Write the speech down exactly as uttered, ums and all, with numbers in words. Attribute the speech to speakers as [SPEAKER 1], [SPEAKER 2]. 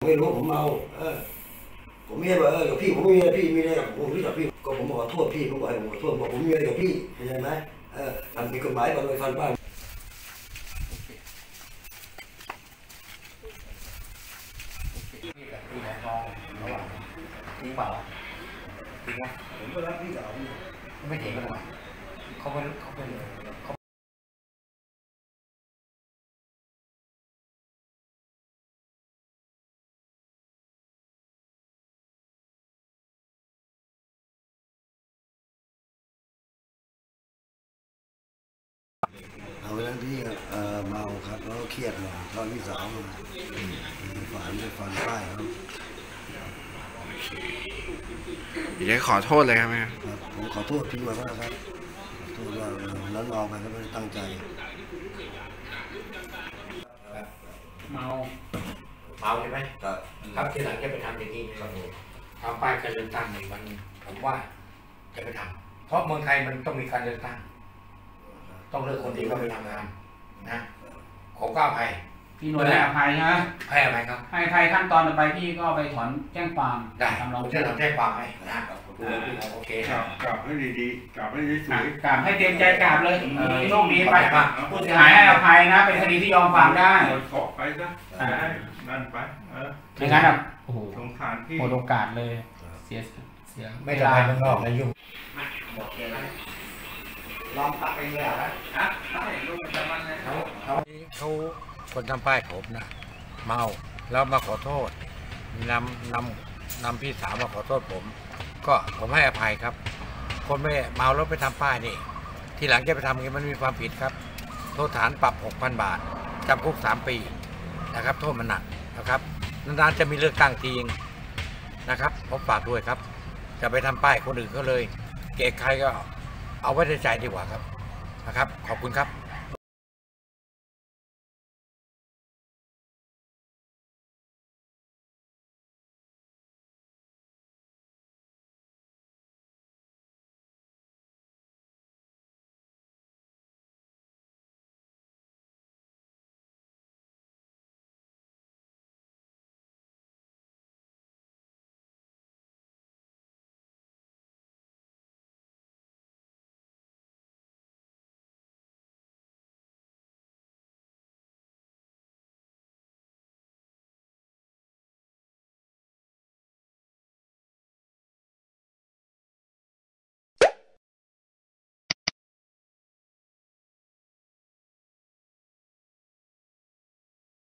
[SPEAKER 1] ไม่รู้ผมเมาเออผมไม่ได้บอกเออกับพี่ผมไม่มีอะไรพี่มีอะไรกับผมพี่กับพี่ก็ผมขอโทษพี่ผมบอกให้ผมขอโทษบอกผมมีอะไรกับพี่เห็นไหมเออทำผิดกฎหมายก่อนเลยฟันป้า
[SPEAKER 2] พี่กับพี่น้องระหว่างจริงเปล่าจริงไหม
[SPEAKER 1] ผมก็รักพี่สาว
[SPEAKER 2] ไม่เถียงกันหรอกเขาเป็นเขาเป็นเขา
[SPEAKER 1] เอาเรื่องที่เมาครับแล้วเครียดหน่อยตอนพี่สาวมาฝันไปฟันป้ายครับ
[SPEAKER 3] เดี๋ยวขอโทษเลยครับแม่
[SPEAKER 1] ผมขอโทษพี่มาแล้วครับขอโทษว่านั้นออกไปก็ไม่ได้ตั้งใจ
[SPEAKER 2] เมาเมาใช่ไหมครับครับที่หลังจะไปทำอย่างนี้นะครับผมทำป้ายการเลือกตั้งในวันผมว่าจะไปทำเพราะเมืองไทยมันต้องมีการเลือกตั้งต้องเลือกคนที่เขาไปทำงานนะผมก็อภัย
[SPEAKER 4] พี่หน่วยให้อภัยใช่ไหม
[SPEAKER 2] ให้อภัยครับ
[SPEAKER 4] ให้อภัยขั้นตอนต่อไปพี่ก็ไปถอนแจ้งความ
[SPEAKER 2] ได้
[SPEAKER 4] ทำเรา
[SPEAKER 2] ผมจะทำแจ้งความให้นะโอเค
[SPEAKER 5] กราบกราบให้ดีๆกราบให้สวย
[SPEAKER 4] กราบให้เตรียมใจกราบเลยโชคดีไปผู้เสียหายให้อภัยนะเป็นคดีที่ยอมความได้
[SPEAKER 5] ขอไปซะนั่นไปเออ
[SPEAKER 4] ไม่งั้นแบบโอ้โห
[SPEAKER 5] สงสารพี่
[SPEAKER 4] หมดโอกาสเลยเสียเสีย
[SPEAKER 2] ไม่ได้ไปเมืองนอกนะยุ่งหมดเลยนะลองตัดเองเลยนะฮะใช่ลูกจะมันเลยเขาเขาเขาคนทำป้ายผมนะเมาแล้วมาขอโทษนำนำนำพี่สาวมาขอโทษผมก็ผมให้อภัยครับคนไม่เมาแล้วไปทำป้ายนี่ทีหลังจะไปทำอย่างนี้มันมีความผิดครับโทษฐานปรับ หกพัน บาทจำคุกสามปีนะครับโทษมันหนักนะครับนานๆจะมีเลือกตั้งทีนะครับผมฝากด้วยครับจะไปทำป้ายคนอื่นเขาเลยเกะใครก็เอาไว้ในใจดีกว่าครับนะครับขอบคุณครับ